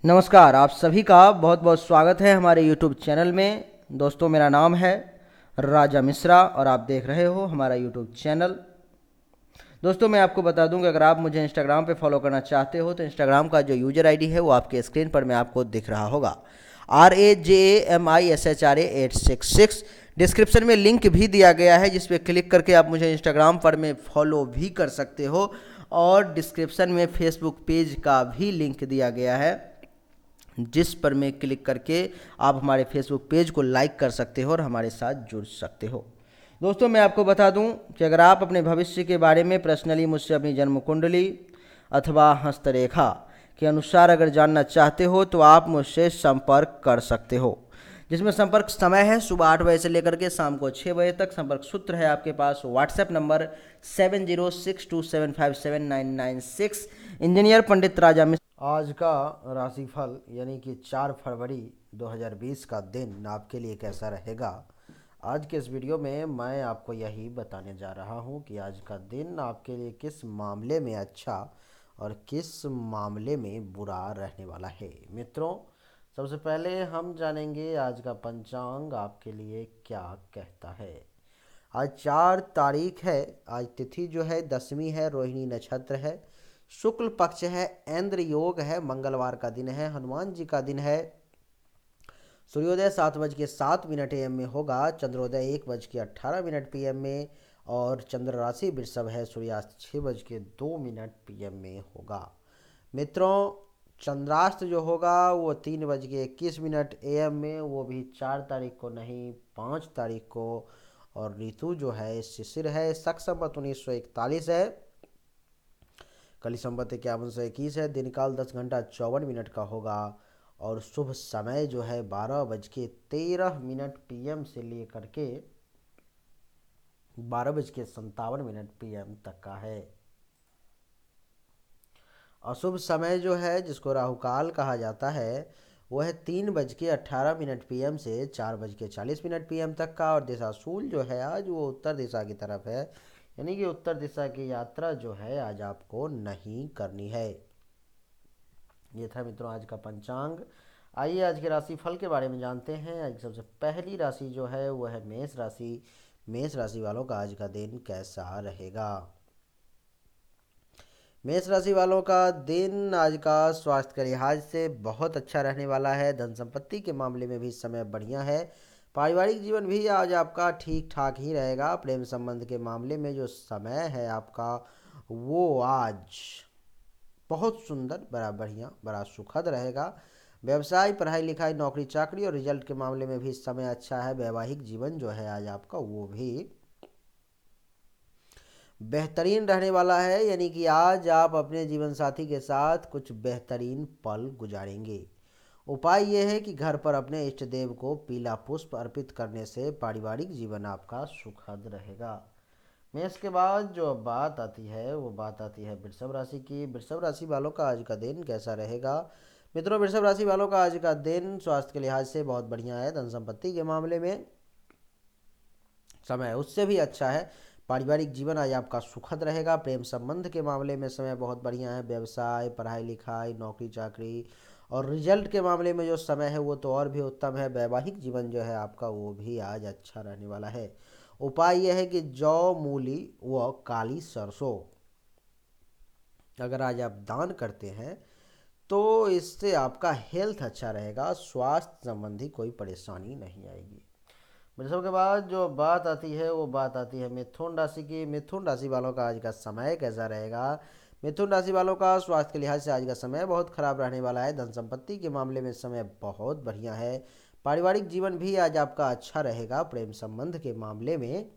नमस्कार, आप सभी का बहुत बहुत स्वागत है हमारे YouTube चैनल में। दोस्तों, मेरा नाम है राजा मिश्रा और आप देख रहे हो हमारा YouTube चैनल। दोस्तों, मैं आपको बता दूं कि अगर आप मुझे इंस्टाग्राम पे फॉलो करना चाहते हो तो इंस्टाग्राम का जो यूजर आईडी है वो आपके स्क्रीन पर मैं आपको दिख रहा होगा, RAJAMISHRA866। डिस्क्रिप्शन में लिंक भी दिया गया है जिस पे क्लिक करके आप मुझे इंस्टाग्राम पर में फॉलो भी कर सकते हो, और डिस्क्रिप्शन में फेसबुक पेज का भी लिंक दिया गया है जिस पर में क्लिक करके आप हमारे फेसबुक पेज को लाइक कर सकते हो और हमारे साथ जुड़ सकते हो। दोस्तों, मैं आपको बता दूं कि अगर आप अपने भविष्य के बारे में पर्सनली मुझसे अपनी जन्म कुंडली अथवा हस्तरेखा के अनुसार अगर जानना चाहते हो तो आप मुझसे संपर्क कर सकते हो, जिसमें संपर्क समय है सुबह 8 बजे से लेकर के शाम को 6 बजे तक। संपर्क सूत्र है आपके पास WhatsApp number 7062757996। Engineer Pandit Raja Mishra. आज का राशिफल यानी कि 4 फरवरी 2020 का दिन आपके लिए कैसा रहेगा, आज के इस वीडियो में मैं आपको यही बताने जा रहा हूं कि आज का दिन आपके लिए किस मामले में अच्छा और किस मामले में बुरा रहने वाला है। मित्रों, सबसे पहले हम जानेंगे आज का पंचांग आपके लिए क्या कहता है। आज 4 तारीख है। आज तिथि जो है दसवीं है, रोहिणी नक्षत्र है, शुक्ल पक्ष है, इंद्र योग है, मंगलवार का दिन है, हनुमान जी का दिन है। सूर्योदय 7:07 AM में होगा, चंद्रोदय 1:18 PM में, और चंद्र राशि वृषभ है। सूर्यास्त 6:02 PM में होगा। मित्रों, चंद्रास्त जो होगा वो 3:21 AM में, वो भी 4 तारीख को नहीं 5 तारीख को। और ऋतु जो है शिशिर है। शक संवत 1941 है, कली संवत 5121 है। दिन काल 10 घंटा 54 मिनट का होगा, और शुभ समय जो है 12:13 PM से लेकर के 12:57 PM तक का है। अशुभ समय जो है जिसको राहुकाल कहा जाता है वो है 3:18 PM से 4:40 PM तक का। और दिशाशूल जो है आज वो उत्तर दिशा की तरफ है, यानी कि उत्तर दिशा की यात्रा जो है आज आपको नहीं करनी है। ये था मित्रों आज का पंचांग। आइए आज के राशिफल के बारे में जानते हैं। आज सबसे पहली राशि जो है वो है मेष राशि। मेष राशि वालों का आज का दिन कैसा रहेगा। मेष राशि वालों का दिन आज का स्वास्थ्य के लिहाज से बहुत अच्छा रहने वाला है। धन संपत्ति के मामले में भी समय बढ़िया है। पारिवारिक जीवन भी आज आपका ठीक ठाक ही रहेगा। प्रेम संबंध के मामले में जो समय है आपका वो आज बहुत सुंदर, बड़ा बढ़िया, बड़ा सुखद रहेगा। व्यवसाय, पढ़ाई लिखाई, नौकरी चाकरी और रिजल्ट के मामले में भी समय अच्छा है। वैवाहिक जीवन जो है आज आपका वो भी बेहतरीन रहने वाला है, यानी कि आज आप अपने जीवन साथी के साथ कुछ बेहतरीन पल गुजारेंगे। उपाय यह है कि घर पर अपने इष्ट देव को पीला पुष्प अर्पित करने से पारिवारिक जीवन आपका सुखद रहेगा। मेष के बाद जो बात आती है वो बात आती है वृषभ राशि की। वृषभ राशि वालों का आज का दिन कैसा रहेगा। मित्रों, वृषभ राशि वालों का आज का दिन स्वास्थ्य के लिहाज से बहुत बढ़िया है। धन संपत्ति के मामले में समय उससे भी अच्छा है। पारिवारिक जीवन आज आपका सुखद रहेगा। प्रेम संबंध के मामले में समय बहुत बढ़िया है। व्यवसाय, पढ़ाई लिखाई, नौकरी चाकरी और रिजल्ट के मामले में जो समय है वो तो और भी उत्तम है। वैवाहिक जीवन जो है आपका वो भी आज अच्छा रहने वाला है। उपाय यह है कि जौ, मूली व काली सरसों अगर आज आप दान करते हैं तो इससे आपका हेल्थ अच्छा रहेगा। स्वास्थ्य संबंधी कोई परेशानी नहीं आएगी। वृषभ के बाद जो बात आती है वो बात आती है मिथुन राशि की। मिथुन राशि वालों का आज का समय कैसा रहेगा। मिथुन राशि वालों का स्वास्थ्य के लिहाज से आज का समय बहुत खराब रहने वाला है। धन संपत्ति के मामले में समय बहुत बढ़िया है। पारिवारिक जीवन भी आज आपका अच्छा रहेगा। प्रेम संबंध के मामले में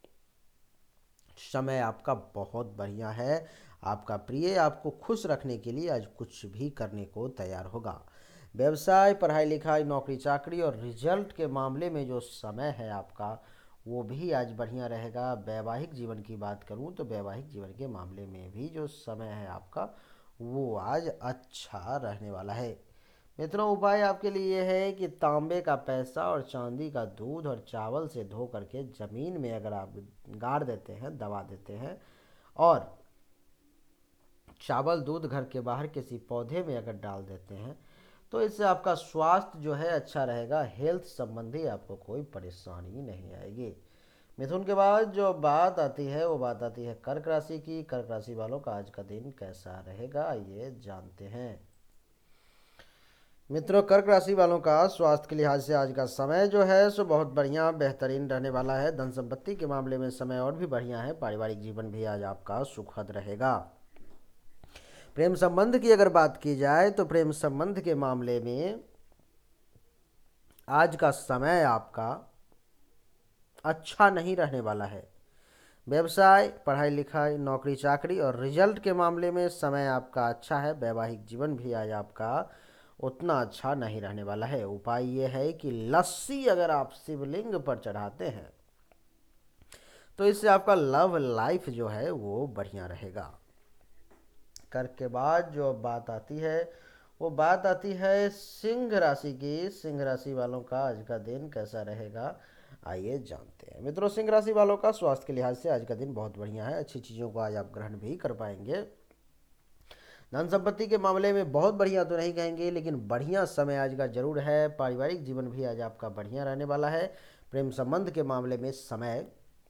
समय आपका बहुत बढ़िया है। आपका प्रिय आपको खुश रखने के लिए आज कुछ भी करने को तैयार होगा। व्यवसाय, पढ़ाई लिखाई, नौकरी चाकरी और रिजल्ट के मामले में जो समय है आपका वो भी आज बढ़िया रहेगा। वैवाहिक जीवन की बात करूं तो वैवाहिक जीवन के मामले में भी जो समय है आपका वो आज अच्छा रहने वाला है। मित्रों, उपाय आपके लिए है कि तांबे का पैसा और चांदी का दूध और चावल से धो करके जमीन में अगर आप गाड़ देते हैं, दबा देते हैं, और चावल दूध घर के बाहर किसी पौधे में अगर डाल देते हैं तो इससे आपका स्वास्थ्य जो है अच्छा रहेगा, हेल्थ संबंधी आपको कोई परेशानी नहीं आएगी। मिथुन के बाद जो बात आती है वो बात आती है कर्क राशि की। कर्क राशि वालों का आज का दिन कैसा रहेगा ये जानते हैं। मित्रों, कर्क राशि वालों का स्वास्थ्य के लिहाज से आज का समय जो है सो बहुत बढ़िया बेहतरीन रहने वाला है। धन संपत्ति के मामले में समय और भी बढ़िया है। पारिवारिक जीवन भी आज आपका सुखद रहेगा। प्रेम संबंध की अगर बात की जाए तो प्रेम संबंध के मामले में आज का समय आपका अच्छा नहीं रहने वाला है। व्यवसाय, पढ़ाई लिखाई, नौकरी चाकरी और रिजल्ट के मामले में समय आपका अच्छा है। वैवाहिक जीवन भी आज आपका उतना अच्छा नहीं रहने वाला है। उपाय ये है कि लस्सी अगर आप शिवलिंग पर चढ़ाते हैं तो इससे आपका लव लाइफ जो है वो बढ़िया रहेगा। कर्क के बाद जो बात आती है वो बात आती है सिंह राशि की। सिंह राशि वालों का आज का दिन कैसा रहेगा आइए जानते हैं। मित्रों, सिंह राशि वालों का स्वास्थ्य के लिहाज से आज का दिन बहुत बढ़िया है। अच्छी चीज़ों को आज आप ग्रहण भी कर पाएंगे। धन संपत्ति के मामले में बहुत बढ़िया तो नहीं कहेंगे, लेकिन बढ़िया समय आज का जरूर है। पारिवारिक जीवन भी आज आपका बढ़िया रहने वाला है। प्रेम संबंध के मामले में समय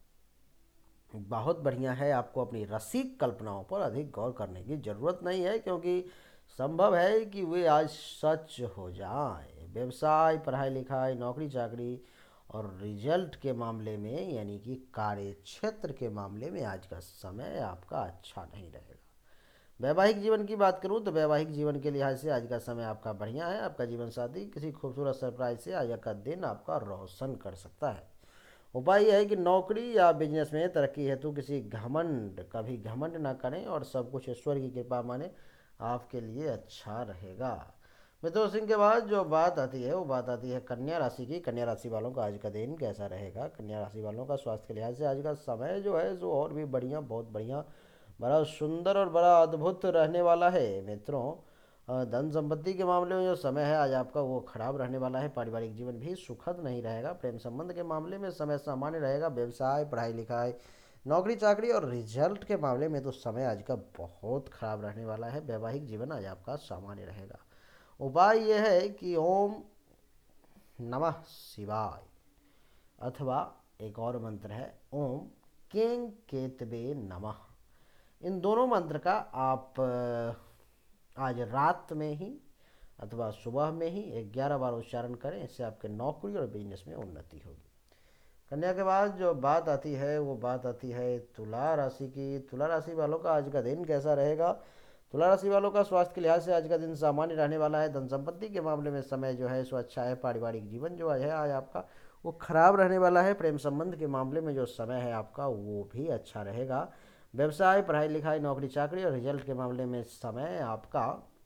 बहुत बढ़िया है। आपको अपनी रसिक कल्पनाओं पर अधिक गौर करने की जरूरत नहीं है, क्योंकि संभव है कि वे आज सच हो जाए। व्यवसाय, पढ़ाई लिखाई, नौकरी चाकरी और रिजल्ट के मामले में यानी कि कार्य क्षेत्र के मामले में आज का समय आपका अच्छा नहीं रहेगा। वैवाहिक जीवन की बात करूं तो वैवाहिक जीवन के लिहाज से आज का समय आपका बढ़िया है। आपका जीवन साथी किसी खूबसूरत सरप्राइज से आज का दिन आपका रोशन कर सकता है। उपाय यह है कि नौकरी या बिजनेस में तरक्की हेतु कभी घमंड ना करें और सब कुछ ईश्वर की कृपा माने, आपके लिए अच्छा रहेगा। मित्रों, सिंह के बाद जो बात आती है वो बात आती है कन्या राशि की। कन्या राशि वालों का आज का दिन कैसा रहेगा। कन्या राशि वालों का स्वास्थ्य के लिहाज से आज का समय जो है जो और भी बढ़िया, बहुत बढ़िया, बड़ा सुंदर और बड़ा अद्भुत रहने वाला है। मित्रों, धन संपत्ति के मामले में जो समय है आज आपका वो खराब रहने वाला है। पारिवारिक जीवन भी सुखद नहीं रहेगा। प्रेम संबंध के मामले में समय सामान्य रहेगा। व्यवसाय, पढ़ाई लिखाई, नौकरी चाकरी और रिजल्ट के मामले में तो समय आज का बहुत खराब रहने वाला है। वैवाहिक जीवन आज आपका सामान्य रहेगा। उपाय यह है कि ओम नमः शिवाय अथवा एक और मंत्र है ओम कें केतवे नमः। इन दोनों मंत्र का आप आज रात में ही अथवा सुबह में ही 11 बार उच्चारण करें। इससे आपके नौकरी और बिजनेस में उन्नति होगी। कन्या के बाद जो बात आती है वो बात आती है तुला राशि की। तुला राशि वालों का आज का दिन कैसा रहेगा। तुला राशि वालों का स्वास्थ्य के लिहाज से आज का दिन सामान्य रहने वाला है। धन संपत्ति के मामले में समय जो है सो अच्छा है। पारिवारिक जीवन जो है आज आपका वो खराब रहने वाला है। प्रेम संबंध के मामले में जो समय है आपका वो भी अच्छा रहेगा। व्यवसाय, पढ़ाई लिखाई, नौकरी चाकरी और रिजल्ट के मामले में समय आपका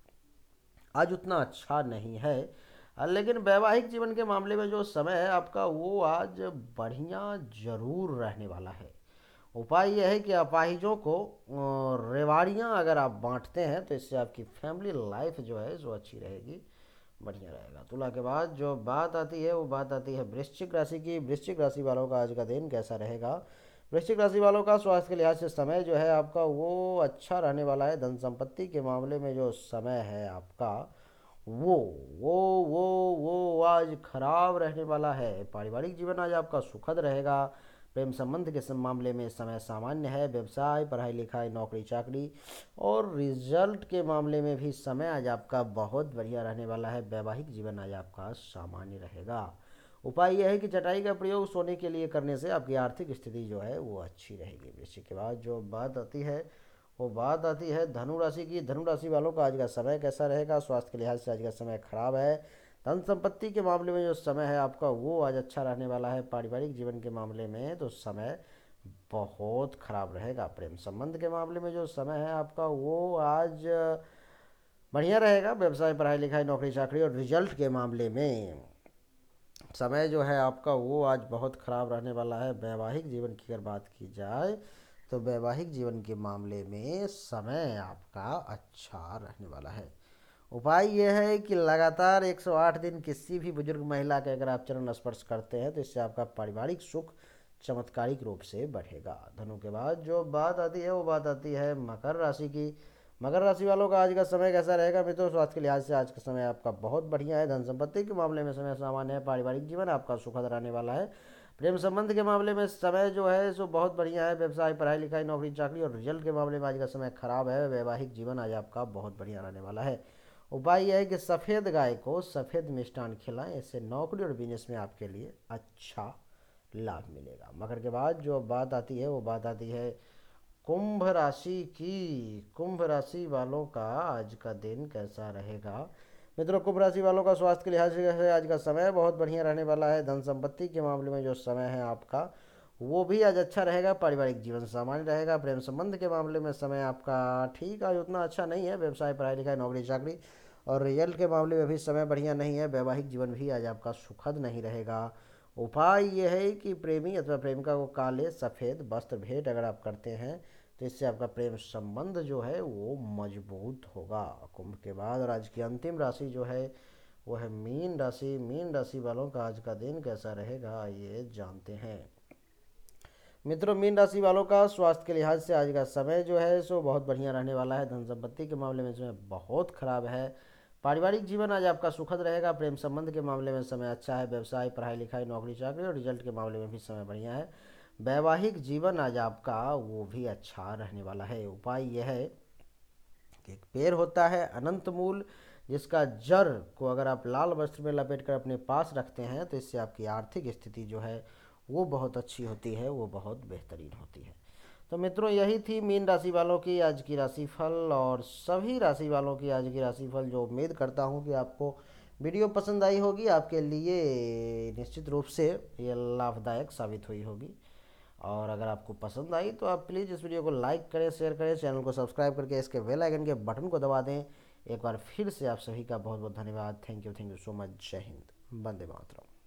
आज उतना अच्छा नहीं है। लेकिन वैवाहिक जीवन के मामले में जो समय है आपका वो आज बढ़िया जरूर रहने वाला है। उपाय यह है कि अपाहिजों को रेवाड़ियाँ अगर आप बांटते हैं तो इससे आपकी फैमिली लाइफ जो है जो अच्छी रहेगी, बढ़िया रहेगा। तुला के बाद जो बात आती है वो बात आती है वृश्चिक राशि की। वृश्चिक राशि वालों का आज का दिन कैसा रहेगा। वृश्चिक राशि वालों का स्वास्थ्य के लिहाज से समय जो है आपका वो अच्छा रहने वाला है। धन संपत्ति के मामले में जो समय है आपका वो वो वो वो आज खराब रहने वाला है। पारिवारिक जीवन आज आपका सुखद रहेगा। प्रेम संबंध के मामले में समय सामान्य है। व्यवसाय, पढ़ाई लिखाई, नौकरी चाकरी और रिजल्ट के मामले में भी समय आज आपका बहुत बढ़िया रहने वाला है। वैवाहिक जीवन आज आपका सामान्य रहेगा। उपाय यह है कि चटाई का प्रयोग सोने के लिए करने से आपकी आर्थिक स्थिति जो है वो अच्छी रहेगी। वृश्चिक के बाद जो बात आती है वो बात आती है धनु राशि की। धनु राशि वालों का आज का समय कैसा रहेगा। स्वास्थ्य के लिहाज से आज का समय खराब है। धन संपत्ति के मामले में जो समय है आपका वो आज अच्छा रहने वाला है। पारिवारिक जीवन के मामले में तो समय बहुत खराब रहेगा। प्रेम संबंध के मामले में जो समय है आपका वो आज बढ़िया रहेगा। व्यवसाय, पढ़ाई लिखाई, नौकरी चाकरी और रिजल्ट के मामले में समय जो है आपका वो आज बहुत ख़राब रहने वाला है। वैवाहिक जीवन की अगर बात की जाए तो वैवाहिक जीवन के मामले में समय आपका अच्छा रहने वाला है। उपाय यह है कि लगातार 108 दिन किसी भी बुजुर्ग महिला के अगर आप चरण स्पर्श करते हैं तो इससे आपका पारिवारिक सुख चमत्कारिक रूप से बढ़ेगा। धनु के बाद जो बात आती है वो बात आती है मकर राशि की। मकर राशि वालों का आज का समय कैसा रहेगा मित्रों? स्वास्थ्य के लिहाज से आज का समय आपका बहुत बढ़िया है। धन संपत्ति के मामले में समय सामान्य है। पारिवारिक जीवन आपका सुखद रहने वाला है। प्रेम संबंध के मामले में समय जो है सो बहुत बढ़िया है। व्यवसाय, पढ़ाई लिखाई, नौकरी चाकरी और रिजल्ट के मामले में आज का समय खराब है। वैवाहिक जीवन आज आपका बहुत बढ़िया रहने वाला है। उपाय यह है कि सफ़ेद गाय को सफ़ेद मिष्टान खिलाएं, इससे नौकरी और बिजनेस में आपके लिए अच्छा लाभ मिलेगा। मकर के बाद जो बात आती है वो बात आती है कुंभ राशि की। कुंभ राशि वालों का आज का दिन कैसा रहेगा मित्रों? कुंभ राशि वालों का स्वास्थ्य के लिहाज से आज का समय बहुत बढ़िया रहने वाला है। धन संपत्ति के मामले में जो समय है आपका वो भी आज अच्छा रहेगा। पारिवारिक जीवन सामान्य रहेगा। प्रेम संबंध के मामले में समय आपका ठीक है, उतना अच्छा नहीं है। व्यवसाय, पढ़ाई लिखाई, नौकरी चाकरी और रिजल्ट के मामले में भी समय बढ़िया नहीं है। वैवाहिक जीवन भी आज आपका सुखद नहीं रहेगा। उपाय यह है कि प्रेमी अथवा प्रेमिका को काले सफ़ेद वस्त्र भेंट अगर आप करते हैं तो इससे आपका प्रेम संबंध जो है वो मजबूत होगा। कुंभ के बाद और आज की अंतिम राशि जो है वो है मीन राशि। मीन राशि वालों का आज का दिन कैसा रहेगा ये जानते हैं मित्रों। मीन राशि वालों का स्वास्थ्य के लिहाज से आज का समय जो है सो बहुत बढ़िया रहने वाला है। धन संपत्ति के मामले में समय बहुत खराब है। पारिवारिक जीवन आज आपका सुखद रहेगा। प्रेम संबंध के मामले में समय अच्छा है। व्यवसाय, पढ़ाई लिखाई, नौकरी चाकरी और रिजल्ट के मामले में भी समय बढ़िया है। वैवाहिक जीवन आज आपका वो भी अच्छा रहने वाला है। उपाय यह है कि एक पेड़ होता है अनंत मूल, जिसका जड़ को अगर आप लाल वस्त्र में लपेट कर अपने पास रखते हैं तो इससे आपकी आर्थिक स्थिति जो है वो बहुत अच्छी होती है, वो बहुत बेहतरीन होती है। तो मित्रों यही थी मीन राशि वालों की आज की राशिफल और सभी राशि वालों की आज की राशिफल, जो उम्मीद करता हूँ कि आपको वीडियो पसंद आई होगी, आपके लिए निश्चित रूप से ये लाभदायक साबित हुई होगी। और अगर आपको पसंद आई तो आप प्लीज़ इस वीडियो को लाइक करें, शेयर करें, चैनल को सब्सक्राइब करके इसके बेल आइकन के बटन को दबा दें। एक बार फिर से आप सभी का बहुत बहुत धन्यवाद। Thank you so much. जय हिंद, वंदे मातरम।